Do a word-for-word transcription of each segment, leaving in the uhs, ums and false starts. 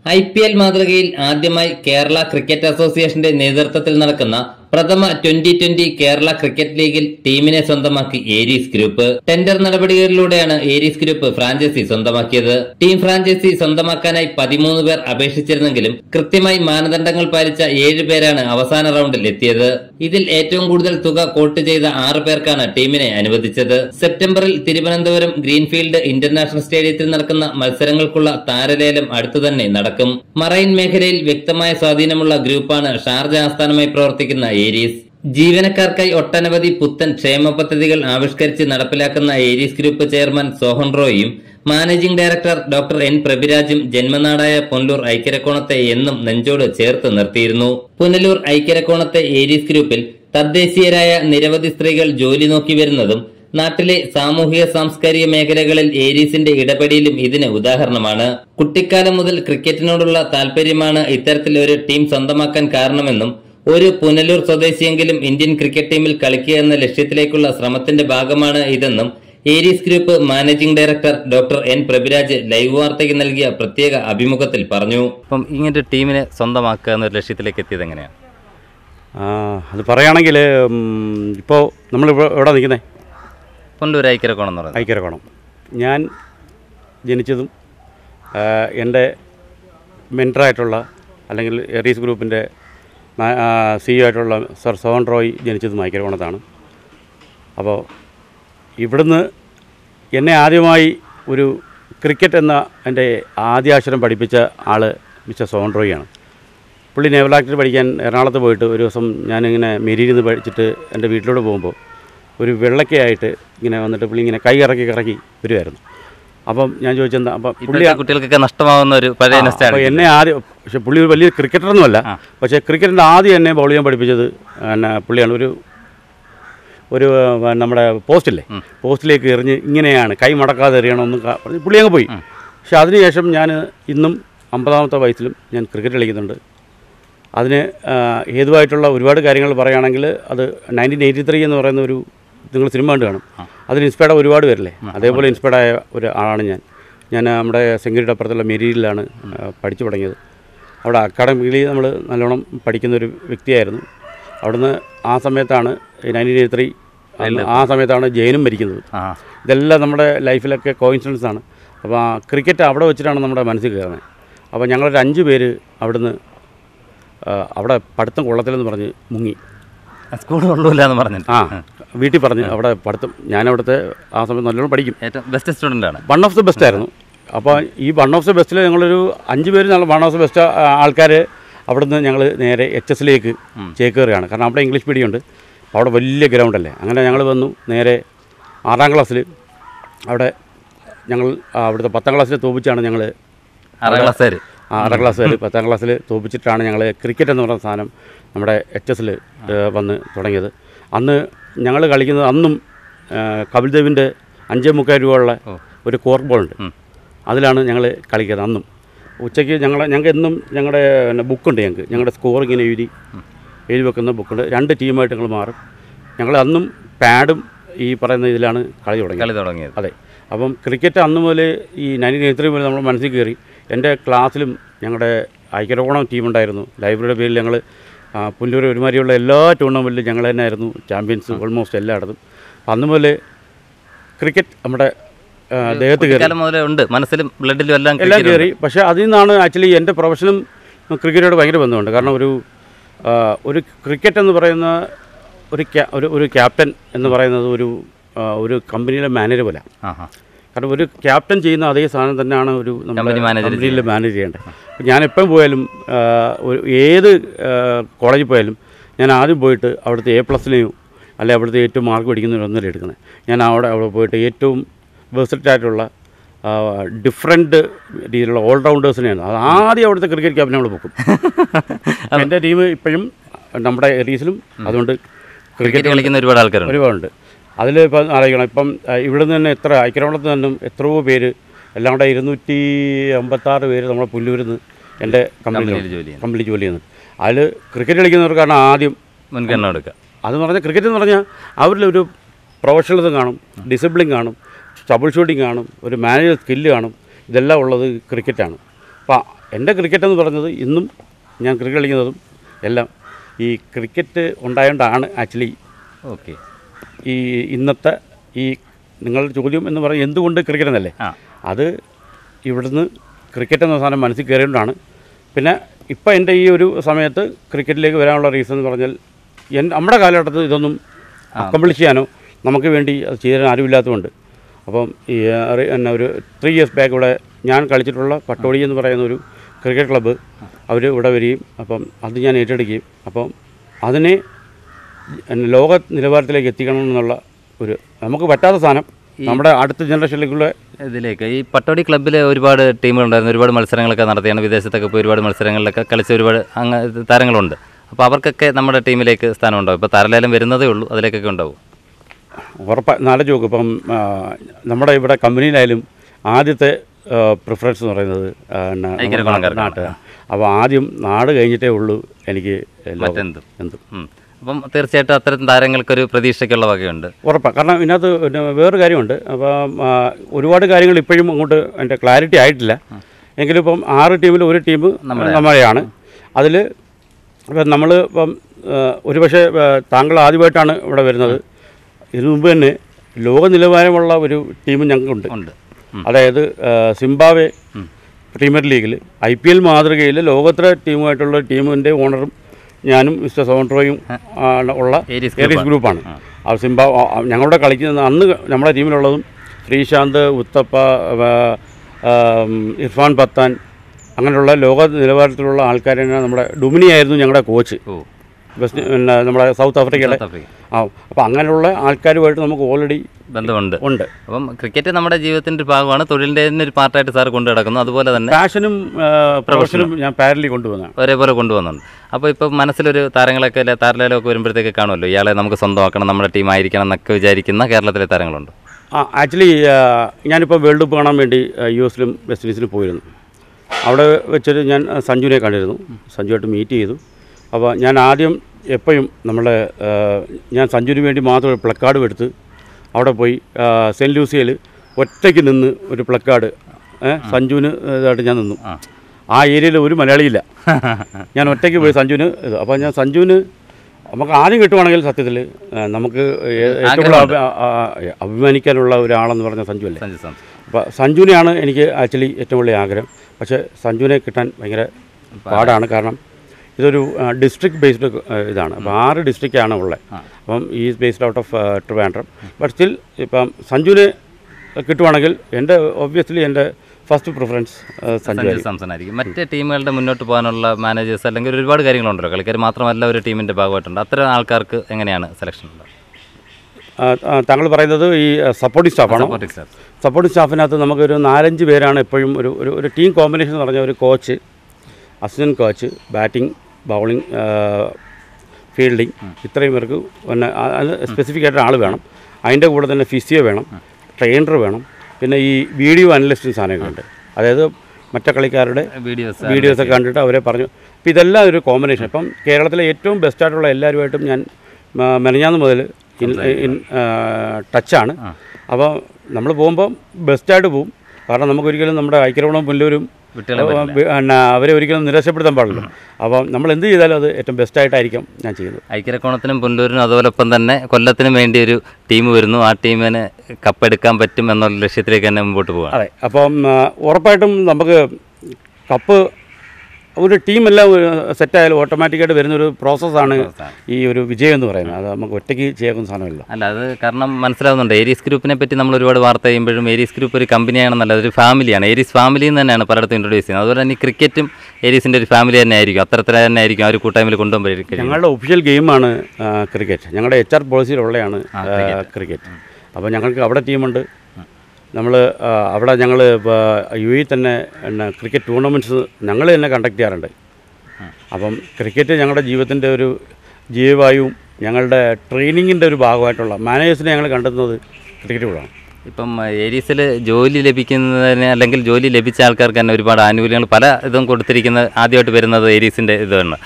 I P L മാതൃകയിൽ ആദ്യമായി Kerala cricket അസോസിയേഷന്റെ നേതൃത്വത്തിൽ നടക്കുന്ന പ്രഥമ ട്വന്റി ട്വന്റി കേരള ക്രിക്കറ്റ് ലീഗിൽ ടീമിനെ സ്വന്തമാക്കി ഏരീസ് ഗ്രൂപ്പ്. ടെൻഡർ നടപടികളിലൂടെയാണ് ഏരീസ് ഗ്രൂപ്പ് ഫ്രാഞ്ചൈസി സ്വന്തമാക്കിയത്. ടീം ഫ്രാഞ്ചൈസി സ്വന്തമാക്കാനായി പതിമൂന്ന് പേർ അപേക്ഷിച്ചിരുന്നെങ്കിലും കൃത്യമായി മാനദണ്ഡങ്ങൾ പാലിച്ച ഏഴ് പേരാണ് അവസാന റൗണ്ടിൽ എത്തിയത്. ഇതിൽ ഏറ്റവും കൂടുതൽ തുക കോട്ട് ചെയ്ത ആറ് പേർക്കാണ് ടീമിനെ അനുവദിച്ചത്. സെപ്റ്റംബറിൽ തിരുവനന്തപുരം ഗ്രീൻഫീൽഡ് ഇന്റർനാഷണൽ സ്റ്റേഡിയത്തിൽ നടക്കുന്ന മത്സരങ്ങൾക്കുള്ള താരലേലം അടുത്തുതന്നെ നടക്കും. മറൈൻ മേഖലയിൽ വ്യക്തമായ സ്വാധീനമുള്ള ഗ്രൂപ്പാണ് ഷാർജ ആസ്ഥാനമായി പ്രവർത്തിക്കുന്ന ഏരീസ്. ജീവനക്കാർക്കായി ഒട്ടനവധി പുത്തൻ ക്ഷേമ പദ്ധതികൾ ആവിഷ്കരിച്ച് നടപ്പിലാക്കുന്ന ഏരീസ് ഗ്രൂപ്പ് ചെയർമാൻ സോഹൻ റോയും മാനേജിംഗ് ഡയറക്ടർ ഡോക്ടർ എൻ പ്രഭിരാജും ജന്മനാടായ പുനലൂർ ഐക്യരക്കോണത്തെ എന്നും നെഞ്ചോട് ചേർത്ത് നിർത്തിയിരുന്നു. പുനലൂർ ഐക്യരക്കോണത്തെ ഏരീസ് ഗ്രൂപ്പിൽ തദ്ദേശീയരായ നിരവധി സ്ത്രീകൾ ജോലി നോക്കി വരുന്നതും നാട്ടിലെ സാമൂഹിക സാംസ്കാരിക മേഖലകളിൽ ഏരീസിന്റെ ഇടപെടലും ഇതിന് ഉദാഹരണമാണ്. കുട്ടിക്കാലം മുതൽ ക്രിക്കറ്റിനോടുള്ള താല്പര്യമാണ് ഇത്തരത്തിൽ ഒരു ടീം സ്വന്തമാക്കാൻ കാരണമെന്നും ഒരു പുനലൂർ സ്വദേശിയെങ്കിലും ഇന്ത്യൻ ക്രിക്കറ്റ് ടീമിൽ കളിക്കുക എന്ന ലക്ഷ്യത്തിലേക്കുള്ള ശ്രമത്തിന്റെ ഭാഗമാണ് ഇതെന്നും Aries group managing director doctor N Prabhiraj live വാർത്തയ്ക്ക് നൽകിയ പ്രത്യേക അഭിമുഖത്തിൽ പറഞ്ഞു. അപ്പം ഇങ്ങനത്തെ ടീമിനെ സ്വന്തമാക്കുക എന്നൊരു ലക്ഷ്യത്തിലേക്ക് എത്തിയത് എങ്ങനെയാണ്? അത് പറയുകയാണെങ്കിൽ ഇപ്പോൾ നമ്മളിപ്പോൾ എവിടെ നിൽക്കുന്നത്? പുനലൂർ ഐക്യരക്കോണം എന്ന് പറയുന്നത്. ഐക്യരക്കോണം. ഞാൻ ജനിച്ചതും എൻ്റെ മെൻറ്ററായിട്ടുള്ള അല്ലെങ്കിൽ ഏരീസ് ഗ്രൂപ്പിൻ്റെ സിഇഒ ആയിട്ടുള്ള സർ സോഹൻ റോയ് ജനിച്ചതും ഐക്യരക്കോണത്താണ്. അപ്പോൾ ഇവിടുന്ന് എന്നെ ആദ്യമായി ഒരു ക്രിക്കറ്റ് എന്ന എൻ്റെ ആദ്യാക്ഷരം പഠിപ്പിച്ച ആൾ മിസ്റ്റർ സോഹൻ റോയിയാണ്. പുള്ളി നേവൽ ആക്ടർ പഠിക്കാൻ എറണാകുളത്ത് പോയിട്ട് ഒരു ദിവസം ഞാനിങ്ങനെ മെരിയിൽ നിന്ന് പഠിച്ചിട്ട് എൻ്റെ വീട്ടിലോട്ട് പോകുമ്പോൾ ഒരു വെള്ളക്കയായിട്ട് ഇങ്ങനെ വന്നിട്ട് പുള്ളി ഇങ്ങനെ കൈ ഇറക്കി ഇറക്കി വരുമായിരുന്നു. അപ്പം ഞാൻ ചോദിച്ചെന്താ അപ്പം പുള്ളി കുട്ടികൾക്കൊക്കെ നഷ്ടമാകുന്ന ഒരു പഴയ അപ്പോൾ എന്നെ ആദ്യം പക്ഷേ പുള്ളി ഒരു വലിയ ക്രിക്കറ്ററൊന്നുമല്ല, പക്ഷേ ക്രിക്കറ്റിൻ്റെ ആദ്യം എന്നെ ബൗൾ ചെയ്യാൻ പഠിപ്പിച്ചത് പിന്നെ പുള്ളിയാണ്. ഒരു ഒരു നമ്മുടെ പോസ്റ്റില്ലേ, പോസ്റ്റിലേക്ക് എറിഞ്ഞ് ഇങ്ങനെയാണ് കൈ മടക്കാതെ എറിയണമെന്ന് പറഞ്ഞ് പുള്ളി അങ്ങ് പോയി. പക്ഷേ അതിനുശേഷം ഞാൻ ഇന്നും അമ്പതാമത്തെ വയസ്സിലും ഞാൻ ക്രിക്കറ്റ് കളിക്കുന്നുണ്ട്. അതിന് ഹേതുവായിട്ടുള്ള ഒരുപാട് കാര്യങ്ങൾ പറയുകയാണെങ്കിൽ അത് നയൻറ്റീൻ എയ്റ്റി ത്രീ എന്ന് പറയുന്ന ഒരു നിങ്ങൾ സിനിമ കണ്ട് കാണും. അതിൽ ഇൻസ്പയർഡ് ഒരുപാട് പേരല്ലേ, അതേപോലെ ഇൻസ്പയർഡ് ആയ ഒരു ആളാണ് ഞാൻ. ഞാൻ നമ്മുടെ സെങ്കുരിയുടെ അപ്പുറത്തുള്ള മെരിയിലാണ് പഠിച്ചു തുടങ്ങിയത്. അവിടെ അക്കാഡമിക്കലി നമ്മൾ നല്ലോണം പഠിക്കുന്നൊരു വ്യക്തിയായിരുന്നു. അവിടുന്ന് ആ സമയത്താണ് നയൻറ്റീൻ എയ്റ്റി ത്രീ ആ സമയത്താണ് ജയനും മരിക്കുന്നത്. ഇതെല്ലാം നമ്മുടെ ലൈഫിലൊക്കെ കോയിൻസിഡൻസ് ആണ്. അപ്പോൾ ആ ക്രിക്കറ്റ് അവിടെ വെച്ചിട്ടാണ് നമ്മുടെ മനസ്സിൽ കയറുന്നത്. അപ്പോൾ ഞങ്ങളൊരു അഞ്ച് പേര് അവിടുന്ന് അവിടെ പഠിത്തം കൊള്ളത്തില്ലെന്ന് പറഞ്ഞ് മുങ്ങി. സ്കൂൾ കൊള്ളൂല എന്ന് പറഞ്ഞു. ആ വീട്ടിൽ പറഞ്ഞ് അവിടെ പഠിത്തം ഞാനവിടുത്തെ ആ സമയത്ത് നല്ലോണം പഠിക്കും. ഏറ്റവും ബെസ്റ്റ് സ്റ്റുഡൻ്റാണ്, വൺ ഓഫ് ദി ബെസ്റ്റ് ആയിരുന്നു. അപ്പോൾ ഈ വൺ ഓഫ് ദി ബെസ്റ്റിൽ ഞങ്ങളൊരു അഞ്ച് പേര് നല്ല വൺ ഓഫ് ദി ബെസ്റ്റ് ആൾക്കാർ അവിടുന്ന് ഞങ്ങൾ നേരെ എച്ച് എസിലേക്ക് ചേക്കേറുകയാണ്. കാരണം അവിടെ ഇംഗ്ലീഷ് മീഡിയം ഉണ്ട്, അവിടെ വലിയ ഗ്രൗണ്ടല്ലേ. അങ്ങനെ ഞങ്ങൾ വന്നു നേരെ ആറാം ക്ലാസ്സിൽ അവിടെ ഞങ്ങൾ അവിടുത്തെ പത്താം ക്ലാസ്സിൽ തോപ്പിച്ചാണ് ഞങ്ങൾ ആറാം ക്ലാസ്സുകാർ ആറാം ക്ലാസ്സുകാർ പത്താം ക്ലാസ്സിൽ തോപ്പിച്ചിട്ടാണ് ഞങ്ങൾ ക്രിക്കറ്റ് എന്ന് പറയുന്ന സാധനം നമ്മുടെ എച്ച് എസിൽ വന്ന് തുടങ്ങിയത്. അന്ന് ഞങ്ങൾ കളിക്കുന്നത് അന്നും കപിൽ ദേവിൻ്റെ അഞ്ചേ മുക്കാൽ രൂപയുള്ള ഒരു കോർക്ക് ബോളുണ്ട്, അതിലാണ് ഞങ്ങൾ കളിക്കുന്നത്. അന്നും ഉച്ചയ്ക്ക് ഞങ്ങൾ ഞങ്ങൾക്ക് എന്നും ഞങ്ങളുടെ ബുക്കുണ്ട്, ഞങ്ങൾക്ക് ഞങ്ങളുടെ സ്കോർ ഇങ്ങനെ എഴുതി എഴുതി വെക്കുന്ന ബുക്കുണ്ട്. രണ്ട് ടീമായിട്ട് ഞങ്ങൾ മാറും. ഞങ്ങൾ അന്നും പാഡും ഈ പറയുന്ന ഇതിലാണ് കളി തുടങ്ങി കളി തുടങ്ങിയത് അതെ. അപ്പം ക്രിക്കറ്റ് അന്ന് മുതൽ ഈ നയൻറ്റീൻ എയ്റ്റി ത്രീ മുതൽ നമ്മൾ മനസ്സിൽ കയറി. എൻ്റെ ക്ലാസ്സിലും ഞങ്ങളുടെ ഐക്യരക്കോണം ടീമുണ്ടായിരുന്നു. ലൈബ്രറിയുടെ പേരിൽ ഞങ്ങൾ പുല്ലൂർ ഒരുമാതിരിയുള്ള എല്ലാ ടൂർണമെൻറ്റിലും ഞങ്ങൾ തന്നെ ആയിരുന്നു ചാമ്പ്യൻസ് ഓൾമോസ്റ്റ് എല്ലായിടത്തും. അന്ന് മുതൽ ക്രിക്കറ്റ് നമ്മുടെ ദേഹത്ത് കയറി ഉണ്ട്, മനസ്സിലും ബ്ലഡിലും എല്ലാം എല്ലാം കയറി. പക്ഷേ അതിൽ നിന്നാണ് ആക്ച്വലി എൻ്റെ പ്രൊഫഷനും ക്രിക്കറ്റോട് ഭയങ്കര ബന്ധമുണ്ട്. കാരണം ഒരു ഒരു ക്രിക്കറ്റ് എന്ന് പറയുന്ന ഒരു ഒരു ഒരു ക്യാപ്റ്റൻ എന്ന് പറയുന്നത് ഒരു ഒരു കമ്പനിയിലെ മാനേജർ പോലെ. കാരണം ഒരു ക്യാപ്റ്റൻ ചെയ്യുന്ന അതേ സാധനം തന്നെയാണ് ഒരു നമ്മുടെ കമ്പനിയിൽ മാനേജ് ചെയ്യേണ്ടത്. ഞാൻ എപ്പം പോയാലും ഏത് കോളേജിൽ പോയാലും ഞാൻ ആദ്യം പോയിട്ട് അവിടുത്തെ എ പ്ലസിനെയോ അല്ലെ അവിടുത്തെ ഏറ്റവും മാർക്ക് പിടിക്കുന്നവരൊന്നല്ല എടുക്കുന്നത്. ഞാൻ അവിടെ അവിടെ പോയിട്ട് ഏറ്റവും വെർസറ്റായിട്ടുള്ള ഡിഫറെൻറ്റ് രീതിയിലുള്ള ഓൾറൗണ്ടേഴ്സിനെയാണ് അത് ആദ്യം അവിടുത്തെ ക്രിക്കറ്റ് ക്യാപ്റ്റൻ നമ്മൾ പൊക്കും. എൻ്റെ ടീം ഇപ്പോഴും നമ്മുടെ ഏരീസിലും അതുകൊണ്ട് ക്രിക്കറ്റ് കളിക്കുന്ന ഒരുപാട് ആൾക്കാരുണ്ട്, ഒരുപാടുണ്ട്. അതിൽ ഇപ്പം അറിയിക്കണം, ഇപ്പം ഇവിടെ നിന്ന് തന്നെ എത്ര ഐക്യരക്കോണത്ത് നിന്നും എത്രയോ പേര് എല്ലാം കൂടെ ഇരുന്നൂറ്റി അമ്പത്താറ് പേര് നമ്മുടെ പുല്ലൂരിൽ നിന്ന് എൻ്റെ കമ്പനിയിൽ കമ്പനി ജോലി ചെയ്യുന്നത്. അതിൽ ക്രിക്കറ്റ് കളിക്കുന്നവർക്കാണ് ആദ്യം മുൻഗണന എടുക്കുക. അതെന്ന് പറഞ്ഞാൽ ക്രിക്കറ്റ് എന്ന് പറഞ്ഞാൽ അവരിലൊരു പ്രൊഫഷണലിസം കാണും, ഡിസിപ്ലിൻ കാണും, ട്രബിൾ ഷൂട്ടിങ് കാണും, ഒരു മാനേജർ സ്കില്ല് കാണും. ഇതെല്ലാം ഉള്ളത് ക്രിക്കറ്റാണ്. അപ്പോൾ എൻ്റെ ക്രിക്കറ്റ് എന്ന് പറയുന്നത് ഇന്നും ഞാൻ ക്രിക്കറ്റ് കളിക്കുന്നതും എല്ലാം ഈ ക്രിക്കറ്റ് ഉണ്ടായതുകൊണ്ടാണ് ആക്ച്വലി ഓക്കെ ഈ ഇന്നത്തെ ഈ നിങ്ങളുടെ ചോദ്യം എന്ന് പറയുന്നത് എന്തുകൊണ്ട് ക്രിക്കറ്റ് എന്നല്ലേ, അത് ഇവിടുന്ന് ക്രിക്കറ്റ് എന്ന സാധനം മനസ്സിൽ കയറിയതുകൊണ്ടാണ്. പിന്നെ ഇപ്പം എൻ്റെ ഈ ഒരു സമയത്ത് ക്രിക്കറ്റിലേക്ക് വരാനുള്ള റീസൺ എന്ന് പറഞ്ഞാൽ എൻ നമ്മുടെ കാലഘട്ടത്തിൽ ഇതൊന്നും അക്കംപ്ലിഷ് ചെയ്യാനോ നമുക്ക് വേണ്ടി അത് ചെയ്യാൻ ആരുമില്ലാത്തതുകൊണ്ട് അപ്പം ഈ എന്നാ ഒരു ത്രീ ഇയേഴ്സ് ബാക്ക് ഇവിടെ ഞാൻ കളിച്ചിട്ടുള്ള പട്ടോടി എന്ന് പറയുന്ന ഒരു ക്രിക്കറ്റ് ക്ലബ്ബ് അവർ ഇവിടെ വരികയും അപ്പം അത് ഞാൻ ഏറ്റെടുക്കുകയും അപ്പം അതിനെ ലോക നിലവാരത്തിലേക്ക് എത്തിക്കണം എന്നുള്ള ഒരു നമുക്ക് പറ്റാത്ത സാധനം നമ്മുടെ അടുത്ത ജനറേഷനിലേക്കുള്ള ഇതിലേക്ക് ഈ പട്ടോടി ക്ലബ്ബിൽ ഒരുപാട് ടീമുകളുണ്ടായിരുന്നു, ഒരുപാട് മത്സരങ്ങളൊക്കെ നടത്തിയാണ്, വിദേശത്തൊക്കെ പോയി ഒരുപാട് മത്സരങ്ങളിലൊക്കെ കളിച്ച ഒരുപാട് അങ്ങ് താരങ്ങളുണ്ട്. അപ്പോൾ അവർക്കൊക്കെ നമ്മുടെ ടീമിലേക്ക് സ്ഥാനം ഉണ്ടാവും. ഇപ്പോൾ താരലേലം വരുന്നതേ ഉള്ളൂ, അതിലേക്കൊക്കെ ഉണ്ടാവും. ഉറപ്പാ നാലഞ്ച് നോക്കും. ഇപ്പം നമ്മുടെ ഇവിടെ കമ്പനിയിലായാലും ആദ്യത്തെ പ്രിഫറൻസ് എന്ന് പറയുന്നത് നാട്ടുകാർ. അപ്പോൾ ആദ്യം നാട് കഴിഞ്ഞിട്ടേ ഉള്ളൂ എനിക്ക് എന്തും എന്തും അപ്പം തീർച്ചയായിട്ടും അത്തരം താരങ്ങൾക്കൊരു പ്രതീക്ഷയ്ക്കുള്ള വകയുണ്ട്. ഉറപ്പാണ്. കാരണം ഇതിനകത്ത് പിന്നെ വേറൊരു കാര്യമുണ്ട്. അപ്പം ഒരുപാട് കാര്യങ്ങൾ ഇപ്പോഴും അങ്ങോട്ട് എൻ്റെ ക്ലാരിറ്റി ആയിട്ടില്ല. എങ്കിലും ഇപ്പം ആറ് ടീമിൽ ഒരു ടീം നമ്മുടെയാണ്. അതിൽ ഇപ്പം നമ്മൾ ഇപ്പം ഒരു പക്ഷേ താങ്കൾ ആദ്യമായിട്ടാണ് ഇവിടെ വരുന്നത്. ഇതിനു മുമ്പ് തന്നെ ലോക നിലവാരമുള്ള ഒരു ടീം ഞങ്ങൾക്കുണ്ട്. ഉണ്ട്. അതായത് സിംബാബ്വെ പ്രീമിയർ ലീഗിൽ ഐ പി എൽ മാതൃകയിൽ ലോകോത്തര ടീമുമായിട്ടുള്ള ടീമിൻ്റെ ഓണറും ഞാനും മിസ്റ്റർ സോൺട്രോയും ഉള്ള ഏരീസ് ഗ്രൂപ്പാണ്. ആ സിംബാ ഞങ്ങളുടെ കളിക്കുന്ന അന്ന് നമ്മുടെ ടീമിലുള്ളതും ശ്രീശാന്ത്, ഉത്തപ്പ, ഇർഫാൻ പത്താൻ അങ്ങനെയുള്ള ലോക നിലവാരത്തിലുള്ള ആൾക്കാരാണ്. നമ്മുടെ ഡുമിനി ആയിരുന്നു ഞങ്ങളുടെ കോച്ച്, വെസ്റ്റ് പിന്നെ നമ്മുടെ സൗത്ത് ആഫ്രിക്കയുടെ. ആ അപ്പോൾ അങ്ങനെയുള്ള ആൾക്കാരുമായിട്ട് നമുക്ക് ഓൾറെഡി ബന്ധമുണ്ട് ഉണ്ട്. അപ്പം ക്രിക്കറ്റ് നമ്മുടെ ജീവിതത്തിൻ്റെ ഒരു ഭാഗമാണ്, തൊഴിലിൻ്റെ ഒരു പാർട്ടായിട്ട് സാർ കൊണ്ടു നടക്കുന്നു. അതുപോലെ തന്നെ പാഷനും പ്രൊഫഷനും ഞാൻ പാരലി കൊണ്ടുവന്നു ഒരേപോലെ കൊണ്ടുവന്നുണ്ട്. അപ്പോൾ ഇപ്പോൾ മനസ്സിലൊരു താരങ്ങളൊക്കെ അല്ലെ താരലേലമൊക്കെ വരുമ്പോഴത്തേക്ക് കാണുമല്ലോ, ഇയാളെ നമുക്ക് സ്വന്തമാക്കണം, നമ്മുടെ ടീം ആയിരിക്കണം എന്നൊക്കെ വിചാരിക്കുന്ന കേരളത്തിലെ താരങ്ങളുണ്ട്. ആ ആക്ച്വലി ഞാനിപ്പോൾ വേൾഡ് കപ്പ് കാണാൻ വേണ്ടി യു എസിലും വെസ്റ്റ് ഇൻഡീസിലും പോയിരുന്നു. അവിടെ വെച്ചിട്ട് ഞാൻ സഞ്ജുവിനെ കണ്ടിരുന്നു, സഞ്ജുവായിട്ട് മീറ്റ് ചെയ്തു. അപ്പോൾ ഞാൻ ആദ്യം എപ്പോഴും നമ്മളെ ഞാൻ സഞ്ജുവിന് വേണ്ടി മാത്രം പ്ലക്കാർഡും എടുത്ത് അവിടെ പോയി സെൻറ്റ് ലൂസിയയിൽ ഒറ്റയ്ക്ക് നിന്ന് ഒരു പ്ലക്കാർഡ് സഞ്ജുവിന് ഇതായിട്ട് ഞാൻ നിന്നു. ആ ഏരിയയിൽ ഒരു മലയാളിയില്ല, ഞാൻ ഒറ്റയ്ക്ക് പോയി സഞ്ജുവിന് ഇത്. അപ്പോൾ ഞാൻ സഞ്ജുവിന് നമുക്ക് ആദ്യം കിട്ടുവാണെങ്കിൽ സത്യത്തിൽ നമുക്ക് ഏറ്റവും കൂടുതൽ അഭിമാനിക്കാനുള്ള ഒരാളെന്ന് പറഞ്ഞ സഞ്ജു അല്ലേ. അപ്പോൾ സഞ്ജുവിനെയാണ് എനിക്ക് ആക്ച്വലി ഏറ്റവും വലിയ ആഗ്രഹം. പക്ഷേ സഞ്ജുവിനെ കിട്ടാൻ ഭയങ്കര പാടാണ്. കാരണം ഇതൊരു ഡിസ്ട്രിക്ട് ബേസ്ഡ് ഇതാണ്. അപ്പോൾ ആറ് ഡിസ്ട്രിക്റ്റാണ് ഉള്ളത്. അപ്പം ഈ based out of Trivandrum. But still ഇപ്പം സഞ്ജുവിനെ കിട്ടുവാണെങ്കിൽ എൻ്റെ ഒബ്വിയസ്ലി എൻ്റെ ഫസ്റ്റ് പ്രിഫറൻസ് സഞ്ജു സാംസണായിരിക്കും. മറ്റ് ടീമുകളുടെ മുന്നോട്ട് പോകാനുള്ള മാനേജേഴ്സ് അല്ലെങ്കിൽ ഒരുപാട് കാര്യങ്ങളുണ്ടല്ലോ, കളിക്കാർ മാത്രമല്ല ഒരു ടീമിൻ്റെ ഭാഗമായിട്ടുണ്ട്. അത്തരം ആൾക്കാർക്ക് എങ്ങനെയാണ് സെലക്ഷൻ ഉള്ളത്? താങ്കൾ പറയുന്നത് ഈ സപ്പോർട്ടിംഗ് സ്റ്റാഫാണോ? സപ്പോർട്ടിംഗ് സ്റ്റാഫിനകത്ത് നമുക്കൊരു നാലഞ്ച് പേരാണ് എപ്പോഴും ഒരു ഒരു ടീം കോമ്പിനേഷൻ എന്ന് പറഞ്ഞ ഒരു coach, assistant coach, batting, bowling, fielding, ഇത്രയും പേർക്ക് പിന്നെ അത് സ്പെസിഫിക് ആയിട്ട് ആൾ വേണം. അതിൻ്റെ കൂടെ തന്നെ ഫിസിയോ വേണം, ട്രെയിനർ വേണം, പിന്നെ ഈ വീഡിയോ അനലിസ്റ്റും സാധനമൊക്കെ ഉണ്ട്. അതായത് മറ്റേ കളിക്കാരുടെ വീഡിയോസ് വീഡിയോസൊക്കെ കണ്ടിട്ട് അവരെ പറഞ്ഞു. അപ്പോൾ ഇതെല്ലാം ഒരു കോമ്പിനേഷൻ. ഇപ്പം കേരളത്തിലെ ഏറ്റവും ബെസ്റ്റായിട്ടുള്ള എല്ലാവരുമായിട്ടും ഞാൻ മെനഞ്ഞാന്ന് മുതൽ ഇൻ ടച്ചാണ്. അപ്പോൾ നമ്മൾ പോകുമ്പോൾ ബെസ്റ്റായിട്ട് പോവും. കാരണം നമുക്കൊരിക്കലും നമ്മുടെ ഐക്യരമണവും പുല്ലൂരും പിന്നെ അവരെ ഒരിക്കലും നിരാശപ്പെടുത്താൻ പാടില്ല. അപ്പം നമ്മൾ എന്ത് ചെയ്താലും അത് ഏറ്റവും ബെസ്റ്റായിട്ടായിരിക്കും ഞാൻ ചെയ്യുന്നത്. ഐക്യരക്കോണത്തിനും പുല്ലൂരിനും അതോടൊപ്പം തന്നെ കൊല്ലത്തിനും വേണ്ടി ഒരു ടീം വരുന്നു, ആ ടീമിന് കപ്പെടുക്കാൻ പറ്റും എന്നുള്ള ലക്ഷ്യത്തിലേക്ക് തന്നെ മുമ്പോട്ട് പോകാം. അതെ. അപ്പം ഉറപ്പായിട്ടും നമുക്ക് കപ്പ് ഒരു ടീമെല്ലാം സെറ്റായാലും ഓട്ടോമാറ്റിക്കായിട്ട് വരുന്നൊരു പ്രോസസ്സാണ് ഈ ഒരു വിജയം എന്ന് പറയുന്നത്. അത് നമുക്ക് ഒറ്റയ്ക്ക് ചെയ്യാവുന്ന സാധനമല്ല. അല്ല, അത് കാരണം മനസ്സിലാവുന്നുണ്ട്. ഏരീസ് ഗ്രൂപ്പിനെ പറ്റി നമ്മൾ ഒരുപാട് വാർത്ത ചെയ്യുമ്പോഴും ഏരീസ് ഗ്രൂപ്പ് ഒരു കമ്പനിയാണെന്നല്ല, അതൊരു ഫാമിലിയാണ്. ഏരീസ് ഫാമിലി എന്ന് തന്നെയാണ് പലയിടത്തും ഇൻട്രൊഡ്യൂസ് ചെയ്യുന്നത്. അതുപോലെ തന്നെ ക്രിക്കറ്റും ഏരീസിൻ്റെ ഒരു ഫാമിലി തന്നെ ആയിരിക്കും, അത്തരത്തിൽ തന്നെ ആയിരിക്കും ആ ഒരു കൂട്ടായ്മയിൽ കൊണ്ടുപോകുമ്പോൾ. ഞങ്ങളുടെ ഒഫീഷ്യൽ ഗെയിമാണ് ക്രിക്കറ്റ്. ഞങ്ങളുടെ എച്ച് ആർ പോളിസിയിലുള്ളതാണ് ക്രിക്കറ്റ്. അപ്പോൾ ഞങ്ങൾക്ക് അവിടെ ടീമുണ്ട്. നമ്മൾ അവിടെ ഞങ്ങൾ യു എ തന്നെ പിന്നെ ക്രിക്കറ്റ് ടൂർണമെൻറ്റ്സ് ഞങ്ങൾ തന്നെ കണ്ടക്ട് ചെയ്യാറുണ്ട്. അപ്പം ക്രിക്കറ്റ് ഞങ്ങളുടെ ജീവിതത്തിൻ്റെ ഒരു ജീവവായുവും ഞങ്ങളുടെ ട്രെയിനിങ്ങിൻ്റെ ഒരു ഭാഗമായിട്ടുള്ള മാനേജേഴ്സിനെ ഞങ്ങൾ കണ്ടെത്തുന്നത് ക്രിക്കറ്റ് കൂടാണ്. ഇപ്പം ഏരീസിൽ ജോലി ലഭിക്കുന്നതിന് അല്ലെങ്കിൽ ജോലി ലഭിച്ച ആൾക്കാർക്ക് തന്നെ ഒരുപാട് ആനുകൂല്യങ്ങൾ പല ഇതും കൊടുത്തിരിക്കുന്നത് ആദ്യമായിട്ട് വരുന്നത് ഏരീസിൻ്റെ ഇതാണ്.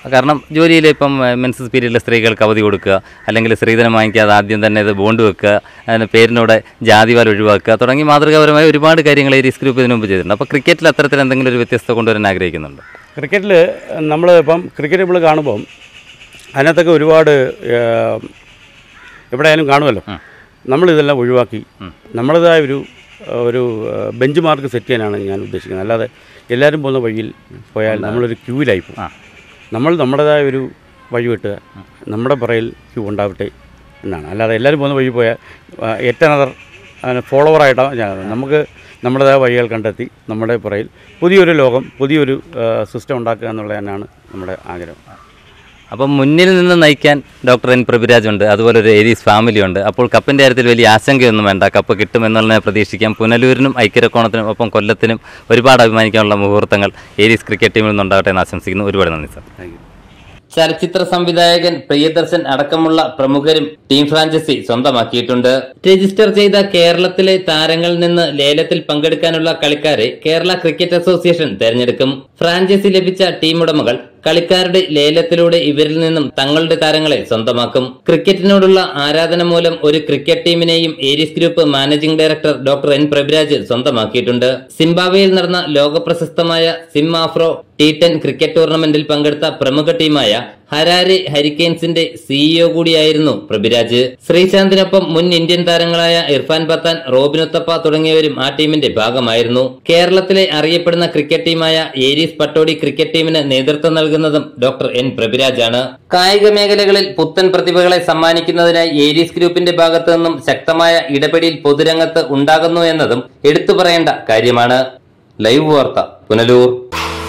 കാരണം ജോലിയിൽ ഇപ്പം മെൻസസ് പീരീഡിൽ സ്ത്രീകൾക്ക് അവധി കൊടുക്കുക, അല്ലെങ്കിൽ സ്ത്രീധനം വാങ്ങിക്കാതെ ആദ്യം തന്നെ ഇത് ബോണ്ട് വെക്കുക, അതിന് പേരിനോടെ ജാതിവാൽ ഒഴിവാക്കുക തുടങ്ങി മാതൃകാപരമായ ഒരുപാട് കാര്യങ്ങൾ ഏരീസ് ഗ്രൂപ്പ് ഇതിനു മുമ്പ് ചെയ്തിട്ടുണ്ട്. അപ്പോൾ ക്രിക്കറ്റിൽ അത്തരത്തിൽ എന്തെങ്കിലും ഒരു വ്യത്യസ്തത കൊണ്ടുവരാൻ ആഗ്രഹിക്കുന്നുണ്ട്? ക്രിക്കറ്റിൽ നമ്മൾ ഇപ്പം ക്രിക്കറ്റ് നമ്മൾ കാണുമ്പം അതിനകത്തൊക്കെ ഒരുപാട് എവിടെയായാലും കാണുമല്ലോ. നമ്മളിതെല്ലാം ഒഴിവാക്കി നമ്മുടേതായ ഒരു ഒരു ബെഞ്ച് മാർക്ക് സെറ്റ് ചെയ്യാനാണ് ഞാൻ ഉദ്ദേശിക്കുന്നത്. അല്ലാതെ എല്ലാവരും പോകുന്ന വഴിയിൽ പോയാൽ നമ്മളൊരു ക്യൂവിലായി പോകും. നമ്മൾ നമ്മുടേതായ ഒരു വഴി വിട്ടുക, നമ്മുടെ പുറയിൽ ക്യൂ ഉണ്ടാവട്ടെ എന്നാണ്. അല്ലാതെ എല്ലാവരും പോകുന്ന വഴി പോയാൽ ഏറ്റനദർ ഫോളോവറായിട്ടാണ്. നമുക്ക് നമ്മുടേതായ വഴികൾ കണ്ടെത്തി നമ്മുടെ പുറയിൽ പുതിയൊരു ലോകം, പുതിയൊരു സിസ്റ്റം ഉണ്ടാക്കുക എന്നുള്ളത് തന്നെയാണ് നമ്മുടെ ആഗ്രഹം. അപ്പം മുന്നിൽ നിന്ന് നയിക്കാൻ ഡോക്ടർ എൻ പ്രഭുരാജ് ഉണ്ട്, അതുപോലെ ഒരു ഏരീസ് ഫാമിലി ഉണ്ട്. അപ്പോൾ കപ്പിൻ്റെ കാര്യത്തിൽ വലിയ ആശങ്കയൊന്നും വേണ്ട, കപ്പ് കിട്ടുമെന്നുള്ളതിനെ പ്രതീക്ഷിക്കാം. പുനലൂരിനും ഐക്യരക്കോണത്തിനും ഒപ്പം കൊല്ലത്തിനും ഒരുപാട് അഭിമാനിക്കാനുള്ള മുഹൂർത്തങ്ങൾ ഏരീസ് ക്രിക്കറ്റ് ടീമിൽ നിന്നുണ്ടാകട്ടെ എന്ന് ആശംസിക്കുന്നു. ഒരുപാട് നന്ദി സാർ. Thank you. ചലച്ചിത്ര സംവിധായകൻ പ്രിയദർശൻ അടക്കമുള്ള പ്രമുഖരും ടീം ഫ്രാഞ്ചൈസി സ്വന്തമാക്കിയിട്ടുണ്ട്. രജിസ്റ്റർ ചെയ്ത കേരളത്തിലെ താരങ്ങളിൽ നിന്ന് ലേലത്തിൽ പങ്കെടുക്കാനുള്ള കളിക്കാരെ കേരള ക്രിക്കറ്റ് അസോസിയേഷൻ തെരഞ്ഞെടുക്കും. ഫ്രാഞ്ചൈസി ലഭിച്ച ടീം ഉടമകൾ കളിക്കാരുടെ ലേലത്തിലൂടെ ഇവരിൽ നിന്നും തങ്ങളുടെ താരങ്ങളെ സ്വന്തമാക്കും. ക്രിക്കറ്റിനോടുള്ള ആരാധന മൂലം ഒരു ക്രിക്കറ്റ് ടീമിനെയും Aries group managing director doctor N Prabhuraj സ്വന്തമാക്കിയിട്ടുണ്ട്. സിംബാബ്വേയിൽ നടന്ന ലോകപ്രശസ്തമായ Zim Afro T ten cricket ടൂർണമെന്റിൽ പങ്കെടുത്ത പ്രമുഖ ടീമായ ഹരാരെ ഹരിക്കെയിൻസിന്റെ സിഇഒ കൂടിയായിരുന്നു പ്രഭുരാജ്. ശ്രീശാന്തിനൊപ്പം മുൻ ഇന്ത്യൻ താരങ്ങളായ ഇർഫാൻ പത്താൻ, റോബിൻ ഉത്തപ്പ തുടങ്ങിയവരും ആ ടീമിന്റെ ഭാഗമായിരുന്നു. കേരളത്തിലെ അറിയപ്പെടുന്ന ക്രിക്കറ്റ് ടീമായ ഏരീസ് പട്ടോടി ക്രിക്കറ്റ് ടീമിന് നേതൃത്വം നൽകുന്നതും ഡോക്ടർ എൻ പ്രഭുരാജാണ്. കായിക മേഖലകളിൽ പുത്തൻ പ്രതിഭകളെ സമ്മാനിക്കുന്നതിനായി ഏരീസ് ഗ്രൂപ്പിന്റെ ഭാഗത്തു നിന്നും ശക്തമായ ഇടപെടൽ പൊതുരംഗത്ത് ഉണ്ടാകുന്നു എന്നതും എടുത്തു പറയേണ്ട കാര്യമാണ്. ലൈവ് വാർത്ത, പുനലൂർ.